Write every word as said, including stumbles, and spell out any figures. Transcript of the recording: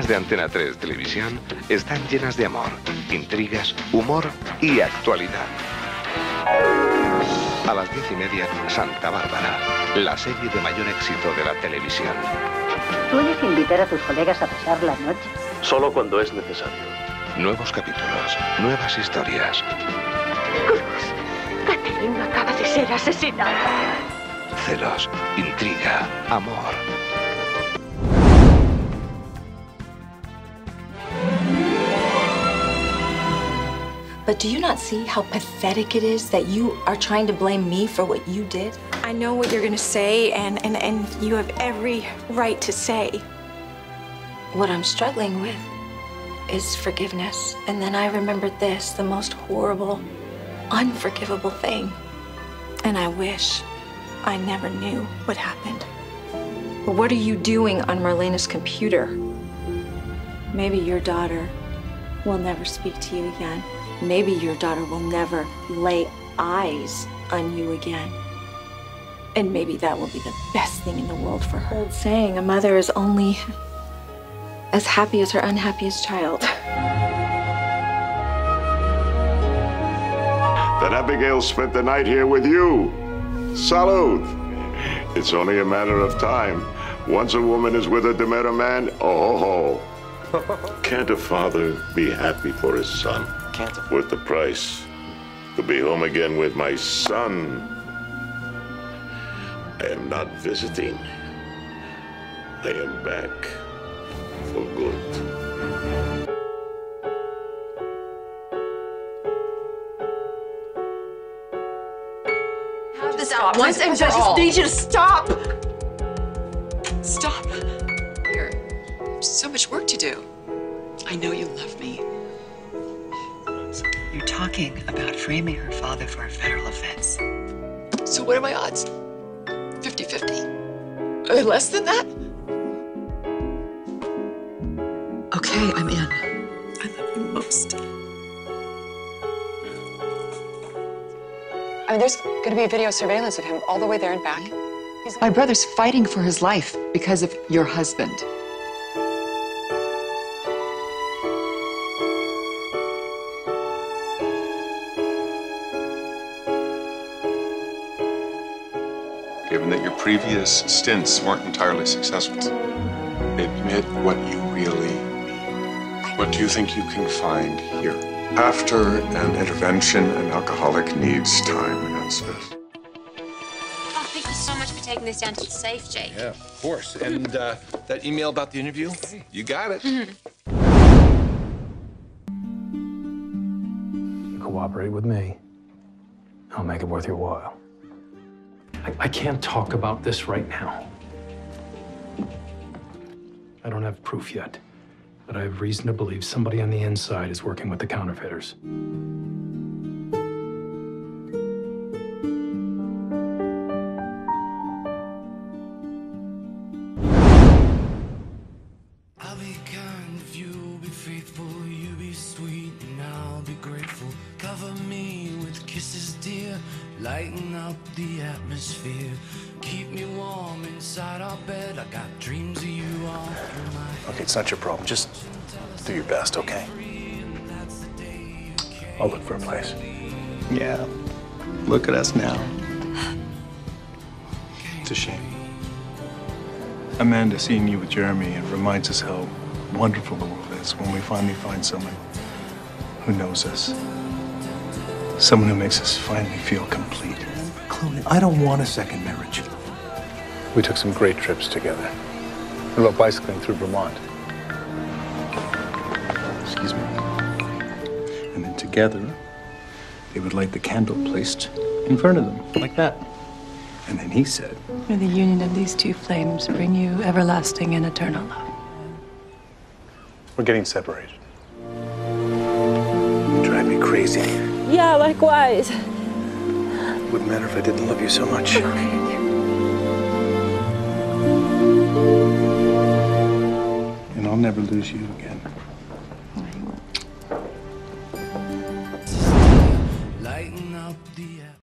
de Antena tres Televisión están llenas de amor, intrigas, humor y actualidad. A las diez y media, Santa Bárbara, la serie de mayor éxito de la televisión. ¿Sueles invitar a tus colegas a pasar la noche? Solo cuando es necesario. Nuevos capítulos, nuevas historias. Cruz, Catherine acaba de ser asesinada. Celos, intriga, amor. But do you not see how pathetic it is that you are trying to blame me for what you did? I know what you're gonna say, and, and, and you have every right to say. What I'm struggling with is forgiveness. And then I remembered this, the most horrible, unforgivable thing. And I wish I never knew what happened. But what are you doing on Marlena's computer? Maybe your daughter will never speak to you again. Maybe your daughter will never lay eyes on you again. And maybe that will be the best thing in the world for her. Old saying, a mother is only as happy as her unhappiest child. That Abigail spent the night here with you. Salud. It's only a matter of time. Once a woman is with a Demeter man, oh ho ho. Can't a father be happy for his son? Can't. Worth the price to be home again with my son. I am not visiting. I am back for good. Have this out once and for all. I just need you to stop. Stop. Here, there's so much work to do. I know you love me. You're talking about framing her father for a federal offense. So what are my odds? fifty fifty? Are they less than that? Okay, I'm in. I love you most. I mean, there's going to be video surveillance of him all the way there and back. He's... My brother's fighting for his life because of your husband. Given that your previous stints weren't entirely successful, admit what you really need. What do you think you can find here? After an intervention, an alcoholic needs time and space. Oh, thank you so much for taking this down to the safe, Jake. Yeah, of course. And uh, that email about the interview, you got it. Mm-hmm. You cooperate with me, I'll make it worth your while. I, I can't talk about this right now. I don't have proof yet, but I have reason to believe somebody on the inside is working with the counterfeiters. I'll be kind if you'll be faithful, you be sweet and I'll be grateful. Cover me with kisses, dear, lighten up the atmosphere. Keep me warm inside our bed, I got dreams of you all through my... Okay, it's not your problem. Just do your best, okay? I'll look for a place. Yeah, look at us now. It's a shame. Amanda seeing you with Jeremy, it reminds us how wonderful the world is when we finally find someone who knows us. Someone who makes us finally feel complete. Clooney, I don't want a second marriage. We took some great trips together. What about bicycling through Vermont? Excuse me. And then together, they would light the candle placed in front of them, like that. And then he said, "May the union of these two flames bring you everlasting and eternal love." We're getting separated. You drive me crazy. Yeah, likewise. Wouldn't matter if I didn't love you so much. and I'll never lose you again. Lighten up the